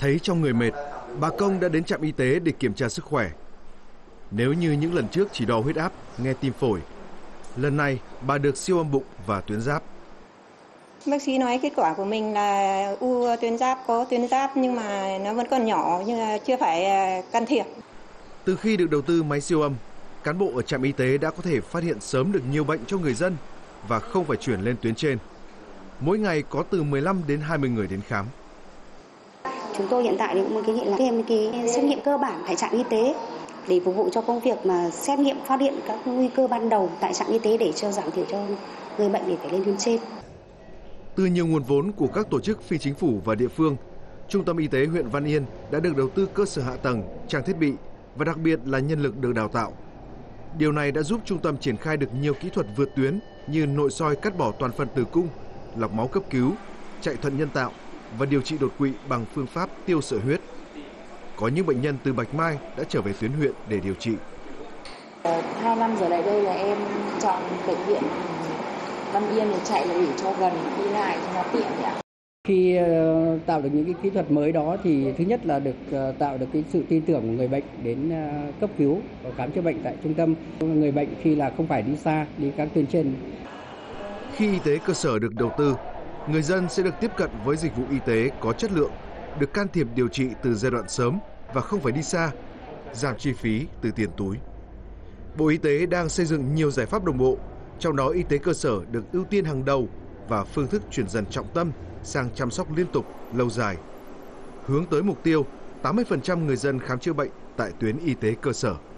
Thấy trong người mệt, bà Công đã đến trạm y tế để kiểm tra sức khỏe. Nếu như những lần trước chỉ đo huyết áp, nghe tim phổi, lần này bà được siêu âm bụng và tuyến giáp. Bác sĩ nói kết quả của mình là u tuyến giáp, có tuyến giáp nhưng mà nó vẫn còn nhỏ, nhưng mà chưa phải can thiệp. Từ khi được đầu tư máy siêu âm, cán bộ ở trạm y tế đã có thể phát hiện sớm được nhiều bệnh cho người dân và không phải chuyển lên tuyến trên. Mỗi ngày có từ 15 đến 20 người đến khám. Chúng tôi hiện tại cũng kiến nghị là thêm cái xét nghiệm cơ bản tại trạm y tế để phục vụ cho công việc mà xét nghiệm phát hiện các nguy cơ ban đầu tại trạm y tế để cho giảm thiểu cho người bệnh để phải lên tuyến trên. Từ nhiều nguồn vốn của các tổ chức phi chính phủ và địa phương, Trung tâm Y tế huyện Văn Yên đã được đầu tư cơ sở hạ tầng, trang thiết bị và đặc biệt là nhân lực được đào tạo. Điều này đã giúp trung tâm triển khai được nhiều kỹ thuật vượt tuyến như nội soi cắt bỏ toàn phần tử cung, lọc máu cấp cứu, chạy thận nhân tạo và điều trị đột quỵ bằng phương pháp tiêu sợi huyết. Có những bệnh nhân từ Bạch Mai đã trở về tuyến huyện để điều trị. 2 năm trở lại đây là em chọn bệnh viện Văn Yên để chạy là để cho gần, đi lại cho nó tiện ạ. Khi tạo được những cái kỹ thuật mới đó thì thứ nhất là được tạo được cái sự tin tưởng của người bệnh đến cấp cứu và khám chữa bệnh tại trung tâm. Người bệnh khi là không phải đi xa, đi các tuyến trên. Khi y tế cơ sở được đầu tư, người dân sẽ được tiếp cận với dịch vụ y tế có chất lượng, được can thiệp điều trị từ giai đoạn sớm và không phải đi xa, giảm chi phí từ tiền túi. Bộ Y tế đang xây dựng nhiều giải pháp đồng bộ, trong đó y tế cơ sở được ưu tiên hàng đầu và phương thức chuyển dần trọng tâm sang chăm sóc liên tục, lâu dài. Hướng tới mục tiêu 80% người dân khám chữa bệnh tại tuyến y tế cơ sở.